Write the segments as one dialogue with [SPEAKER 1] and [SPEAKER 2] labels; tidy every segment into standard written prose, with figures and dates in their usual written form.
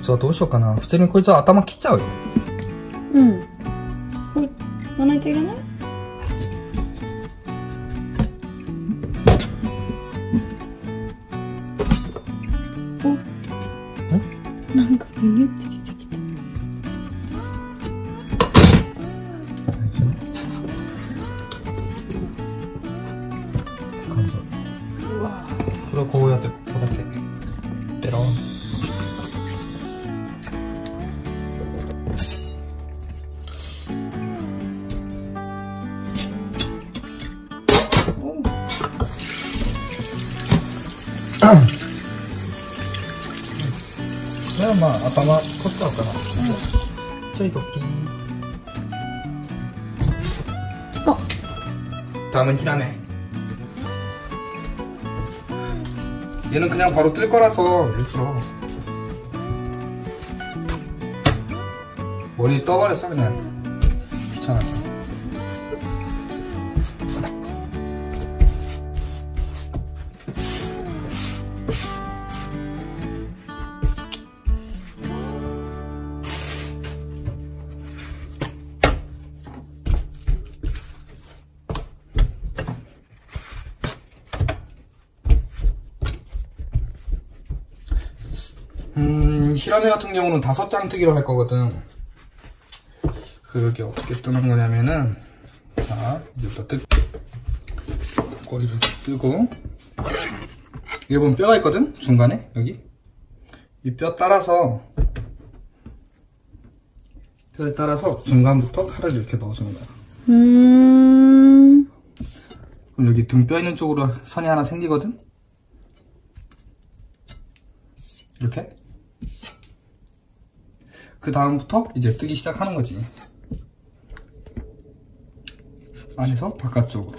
[SPEAKER 1] つはどうしようかな。普通にこいつは頭切っちゃうよ。
[SPEAKER 2] うん。これ、まな板いらない？お、なんかブニュって出てきた。
[SPEAKER 1] 感じ。うわ。これをこうやってここだけペロン。じゃあまあ頭取っちゃおうかな。ちょいとピン。
[SPEAKER 2] 近っ。
[SPEAKER 1] 다음은 히라메. 얘는 그냥 바로 뜰 거라서 일부러 머리 떠버렸어 그냥. 귀찮아서. 히라메 같은 경우는 5장 뜨기로 할 거거든. 그게 어떻게 뜨는 거냐면은, 자, 이제부터 꼬리를 뜨고, 여기 보면 뼈가 있거든? 중간에, 여기. 이 뼈 따라서, 뼈를 따라서 중간부터 칼을 이렇게 넣어주는 거야. 그럼 여기 등뼈 있는 쪽으로 선이 하나 생기거든? 이렇게. 그 다음부터 이제 뜨기 시작하는 거지. 안에서 바깥쪽으로.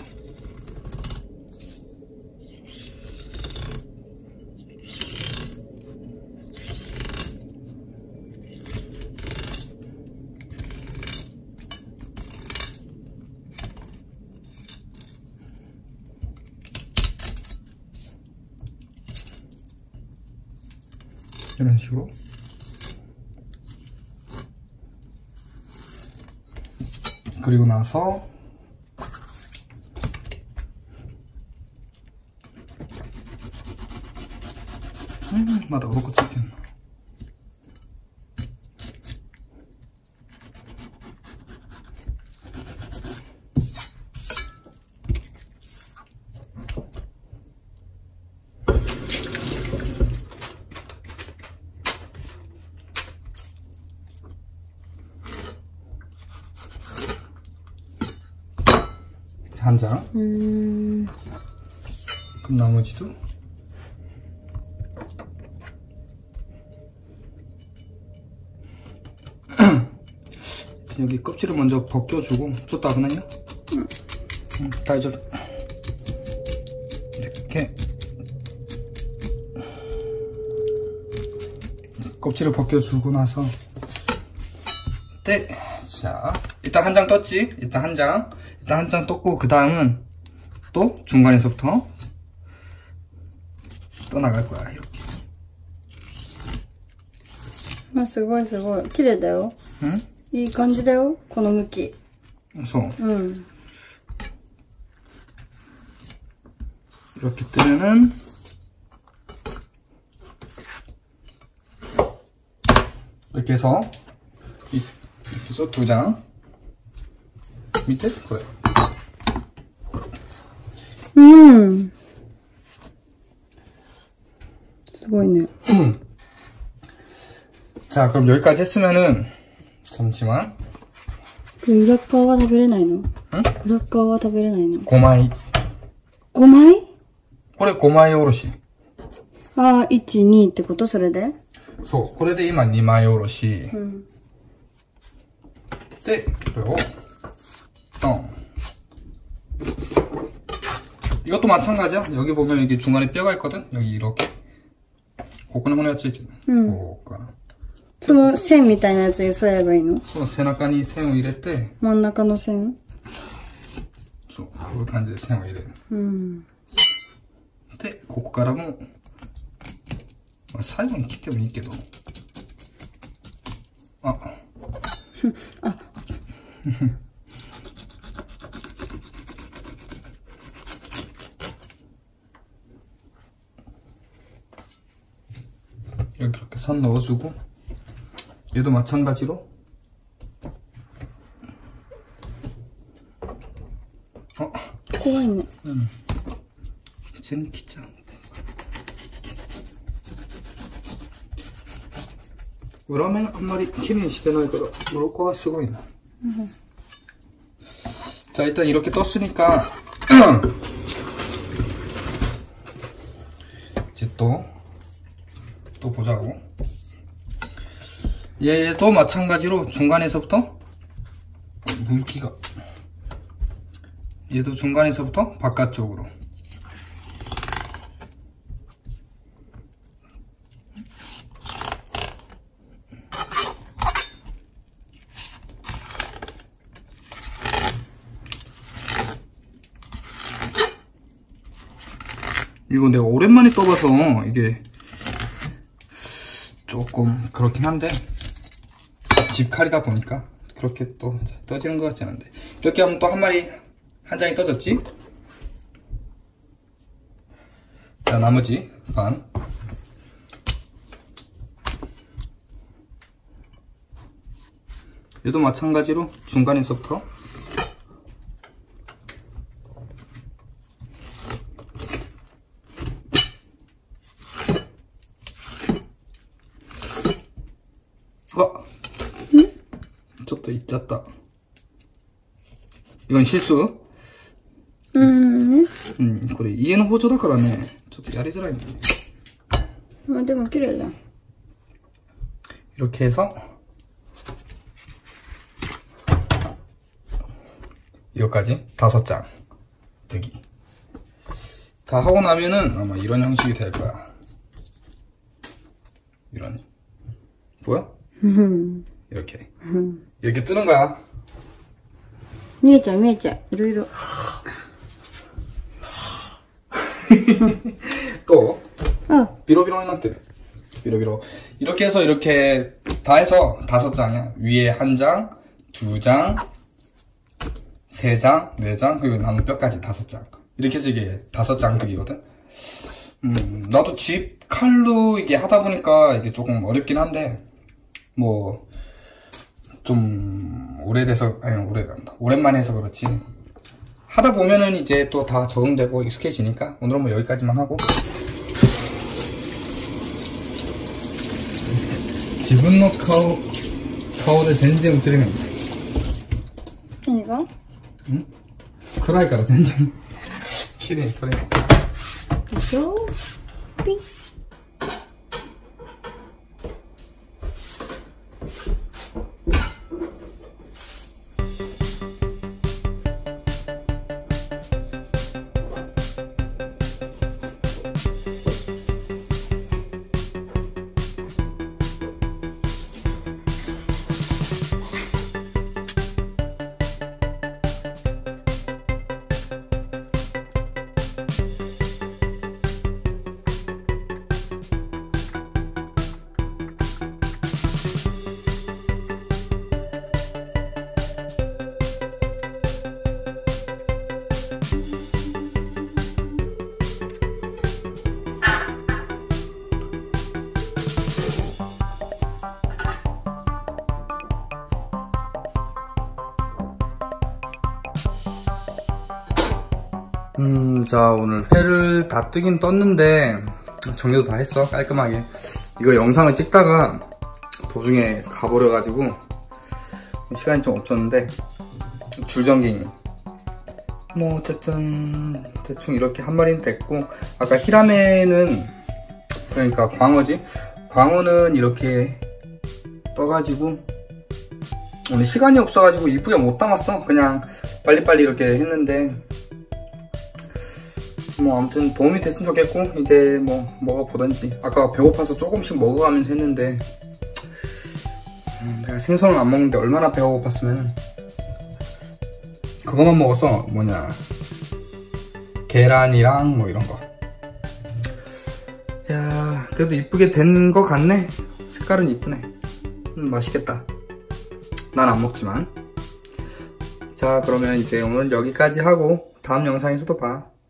[SPEAKER 1] 이런 식으로. 그리고 나서 맞아, 그렇고 치킨. 한 장. 그럼 나머지도 여기 껍질을 먼저 벗겨주고. 좀 따분하냐? 다이저 이렇게 껍질을 벗겨주고 나서 네. 자, 일단 한 장 떴지? 일단 한 장 떴고, 그 다음은 또 중간에서부터 떠나갈 거야, 이렇게.
[SPEAKER 2] あ、すごいすごい。綺麗だよ。いい感じだよ、この向き。
[SPEAKER 1] そう。
[SPEAKER 2] うん。
[SPEAKER 1] 이렇게 뜨면은 이렇게 해서 2장 밑에 그래.
[SPEAKER 2] 음. すごいね.
[SPEAKER 1] 자, 그럼 여기까지 했으면은 잠시만.
[SPEAKER 2] 그裏側は食べれないの? 응? 裏側は食べれないの?
[SPEAKER 1] 5枚.
[SPEAKER 2] 5枚?
[SPEAKER 1] これ5枚おろし.
[SPEAKER 2] 아, 1、2ってことそれで?
[SPEAKER 1] そう、これで今2枚おろし. 네, 그리고 이것도 마찬가지야. 여기 보면 이게 중간에 뼈가 있거든. 여기 이렇게. 고구나 혼했지. 고구나.
[SPEAKER 2] その線みたいなやつに添えばいいの?
[SPEAKER 1] その背中に線を入れて、
[SPEAKER 2] 真ん中の線?
[SPEAKER 1] そう、こういう感じで線を入れる。で、ここからも、まあ、最後に切ってもいいけど、 여기 이렇게 선 넣어주고, 얘도 마찬가지로
[SPEAKER 2] 코가 있네.
[SPEAKER 1] 쟤는 기자. 그러면あんまりきれいにしてないから鱗がすごいな。 자, 일단 이렇게 떴으니까 이제 또 보자고. 얘도 마찬가지로 중간에서부터 물기가, 얘도 중간에서부터 바깥쪽으로. 이거 내가 오랜만에 떠봐서 이게 조금 그렇긴 한데, 집칼이다 보니까 그렇게 또 떠지는 것 같지 않은데, 이렇게 하면 또 한 장이 떠졌지? 자, 나머지 반. 얘도 마찬가지로 중간에서부터ちょっといっちゃった。이건 실수. これ家の包丁だからね、ちょっとやりづらいんだね。
[SPEAKER 2] まあでも綺麗じゃん。
[SPEAKER 1] 이렇게 해서 이거까지 5장 뜨기. 다 하고 나면은 아마 이런 형식이 될 거야. 이런. 보여? 이렇게. 이렇게 뜨는 거야.
[SPEAKER 2] 見えちゃう見えちゃう。いろいろ。
[SPEAKER 1] 또 비로비로 해놨대. 비로비로. 이렇게 해서 이렇게 다 해서 5장이야. 위에 1장, 2장, 3장, 4장, 그리고 남은 뼈까지 5장. 이렇게 해서 이게 5장 뜨기거든. 나도 집 칼로 이게 하다 보니까 이게 조금 어렵긴 한데, 뭐 좀 오래돼서, 아니 오랜만에 해서 그렇지, 하다 보면은 이제 또 다 적응되고 익숙해지니까 오늘은 뭐 여기까지만 하고. 지분の顔で全然映れない。
[SPEAKER 2] 何が？
[SPEAKER 1] 暗いから全然綺麗に撮れない。
[SPEAKER 2] でしょ？ピッ。
[SPEAKER 1] 자, 오늘 회를 다 뜨긴 떴는데 정리도 다 했어, 깔끔하게. 이거 영상을 찍다가 도중에 가버려가지고 시간이 좀 없었는데, 줄전갱이 뭐 어쨌든 대충 이렇게 한 마리는 됐고, 아까 히라메는, 그러니까 광어지, 광어는 이렇게 떠가지고 오늘 시간이 없어가지고 이쁘게 못 담았어. 그냥 빨리빨리 이렇게 했는데, 뭐 아무튼 도움이 됐으면 좋겠고, 이제 뭐 먹어보던지. 아까 배고파서 조금씩 먹어가면서 했는데, 내가 생선을 안 먹는데 얼마나 배가 고팠으면 그것만 먹었어. 뭐냐, 계란이랑 뭐 이런 거. 야, 그래도 이쁘게 된 거 같네. 색깔은 이쁘네. 맛있겠다. 난 안 먹지만. 자, 그러면 이제 오늘 여기까지 하고 다음 영상에서도 봐.